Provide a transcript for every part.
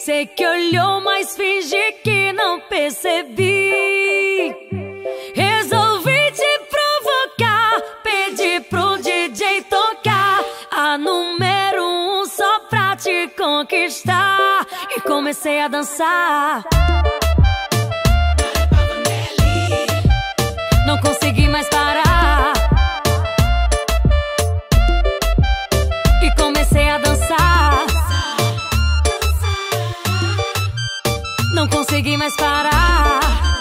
Sei que olhou, mas fingi que não percebi. Resolvi te provocar, pedi pro DJ tocar a número 1 só pra te conquistar. E comecei a dançar. Não consegui mais parar. E comecei a dançar. Não consegui mais parar.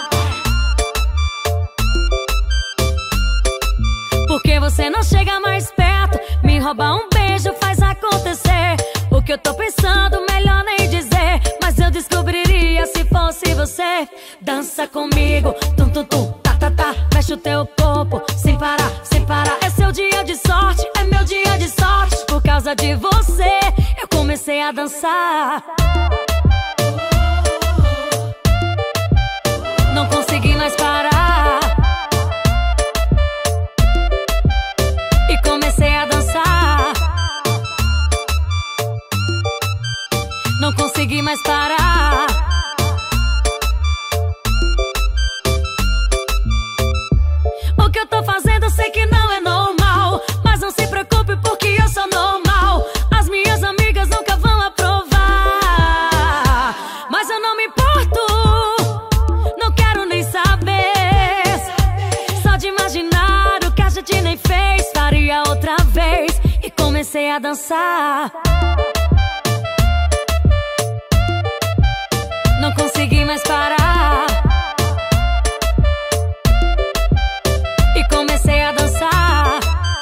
Porque você não chega mais perto, me rouba um beijo, faz acontecer. O que eu tô pensando, melhor nem dizer, mas eu descobriria se fosse você. Dança comigo, tum tum tum, tá tá tá. Mexe o teu corpo, sem parar, sem parar. É seu dia de sorte, é meu dia de sorte. Por causa de você, eu comecei a dançar. Não consegui mais parar. E comecei a dançar. Não consegui mais parar. O que eu tô fazendo eu sei que não é normal, mas não se preocupe porque eu sou normal. As minhas amigas nunca vão aprovar, mas eu não me importo. Não quero nem saber. Só de imaginar o que a gente nem fez, faria outra vez. E comecei a dançar. Não consegui mais parar. E comecei a dançar.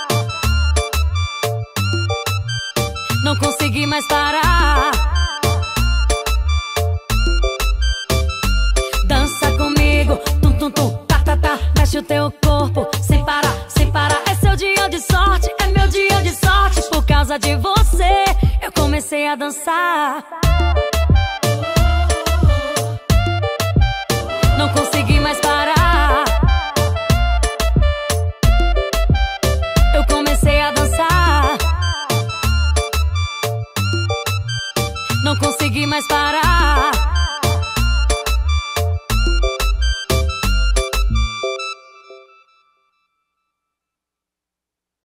Não consegui mais parar. Dança comigo, tum tum tum, tá tá tá. Mexe o teu corpo, sem parar, sem parar. É seu dia de sorte, é meu dia de sorte. Por causa de você, eu comecei a dançar. Não consegui mais parar. Eu comecei a dançar. Não consegui mais parar.